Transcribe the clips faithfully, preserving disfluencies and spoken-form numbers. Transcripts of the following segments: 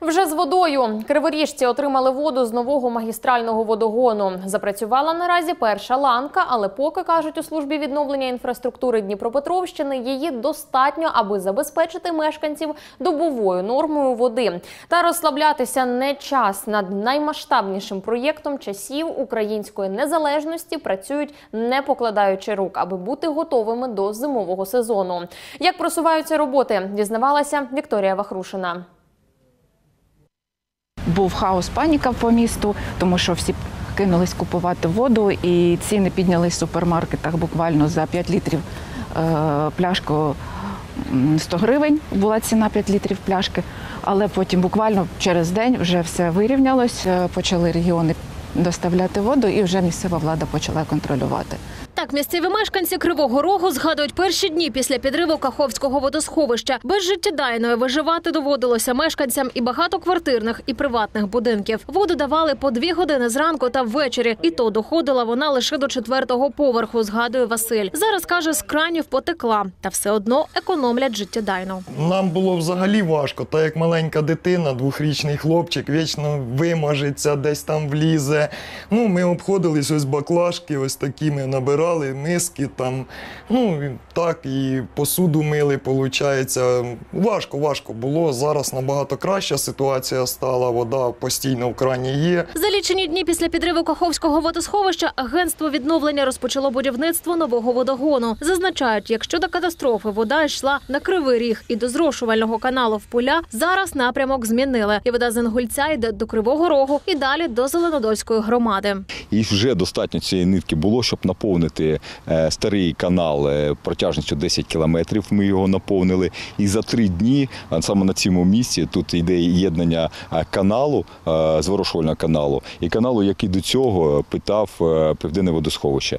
Вже з водою. Криворіжці отримали воду з нового магістрального водогону. Запрацювала наразі перша ланка, але поки, кажуть у службі відновлення інфраструктури Дніпропетровщини, її достатньо, аби забезпечити мешканців добовою нормою води. Та розслаблятися не час. Над наймасштабнішим проєктом часів української незалежності працюють, не покладаючи рук, аби бути готовими до зимового сезону. Як просуваються роботи, дізнавалася Вікторія Вахрушина. Був хаос, паніка по місту, тому що всі кинулись купувати воду, і ціни піднялись в супермаркетах буквально за п'ять літрів пляшку сто гривень, була ціна п'ять літрів пляшки, але потім буквально через день вже все вирівнялось, почали регіони доставляти воду і вже місцева влада почала контролювати. Так, місцеві мешканці Кривого Рогу згадують перші дні після підриву Каховського водосховища. Без життєдайної виживати доводилося мешканцям і багатоквартирних, і приватних будинків. Воду давали по дві години зранку та ввечері, і то доходила вона лише до четвертого поверху, згадує Василь. Зараз, каже, з кранів потекла, та все одно економлять життєдайно. Нам було взагалі важко, так як маленька дитина, двохрічний хлопчик, вічно вимажеться, десь там влізе. Ну, ми обходились ось баклажки, ось такі ми набирали. Миски там, ну так, і посуду мили, виходить. Важко, важко було. Зараз набагато краща ситуація стала, вода постійно в крані є. За лічені дні після підриву Каховського водосховища агентство відновлення розпочало будівництво нового водогону. Зазначають, якщо до катастрофи вода йшла на Кривий Ріг і до зрошувального каналу в Поля, зараз напрямок змінили. І вода з Інгульця йде до Кривого Рогу і далі до Зеленодольської громади. І вже достатньо цієї нитки було, щоб наповнити старий канал протяжністю десять кілометрів, ми його наповнили. І за три дні, саме на цьому місці, тут йде єднання каналу, зворушувального каналу, і каналу, який до цього питав Південне водосховище.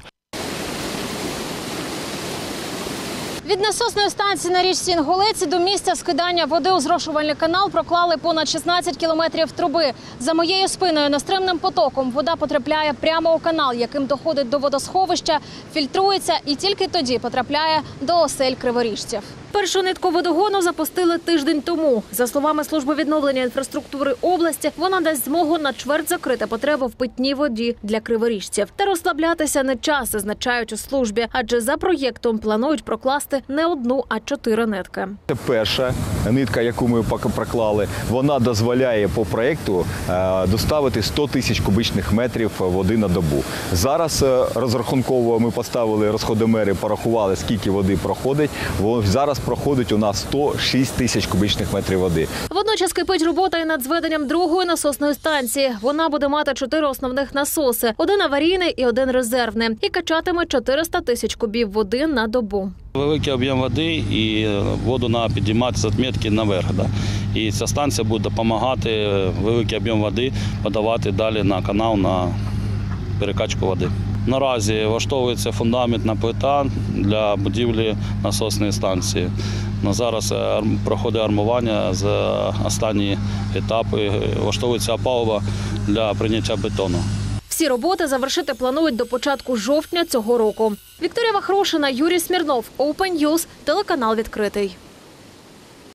Від насосної станції на річці Інгулець до місця скидання води у зрошувальний канал проклали понад шістнадцять кілометрів труби. За моєю спиною нестримним потоком вода потрапляє прямо у канал, яким доходить до водосховища, фільтрується і тільки тоді потрапляє до осель криворіжців. Першу нитку водогону запустили тиждень тому. За словами служби відновлення інфраструктури області, вона дасть змогу на чверть закрити потребу в питній воді для криворіжців. Та розслаблятися не час, зазначають у службі, адже за проєктом планують прокласти не одну, а чотири нитки. Це перша нитка, яку ми проклали. Вона дозволяє по проєкту доставити сто тисяч кубічних метрів води на добу. Зараз розрахунково ми поставили розходомери, порахували, скільки води проходить. Зараз проходить у нас сто шість тисяч кубічних метрів води. Водночас кипить робота і над зведенням другої насосної станції. Вона буде мати чотири основних насоси. Один аварійний і один резервний. І качатиме чотириста тисяч кубів води на добу. Великий об'єм води і воду треба підіймати з відмітки наверх. Да. І ця станція буде допомагати великий об'єм води подавати далі на канал на перекачку води. Наразі влаштовується фундаментна плита для будівлі насосної станції. На зараз проходить армування з останні етапи. Влаштовується опалова для прийняття бетону. Всі роботи завершити планують до початку жовтня цього року. Вікторія Вахрушина, Юрій Смірнов, Open News, телеканал «Відкритий».